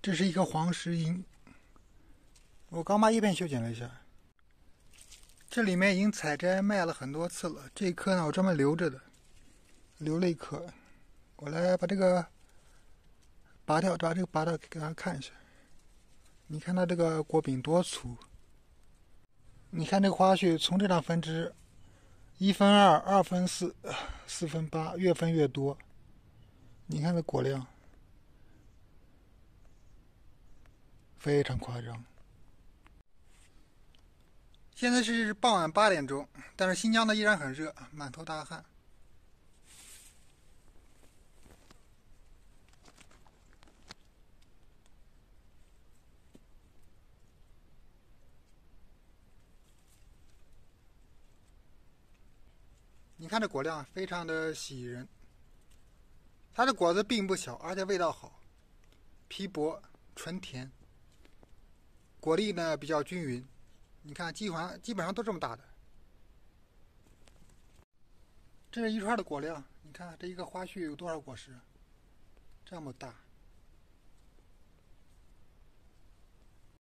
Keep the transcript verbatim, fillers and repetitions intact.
这是一颗黄石英，我刚把叶片修剪了一下。这里面已经采摘卖了很多次了，这一颗呢我专门留着的，留了一颗。我来把这个拔掉，把这个拔掉给大家看一下。你看它这个果柄多粗，你看这个花序从这张分支一分二，二分四，四分八，越分越多。你看这果量非常夸张。现在是傍晚八点钟，但是新疆呢依然很热，满头大汗。你看这果量非常的喜人，它的果子并不小，而且味道好，皮薄纯甜，果粒呢比较均匀。你看基本上基本上都这么大的。这是一串的果量，你看这一个花序有多少果实？这么大。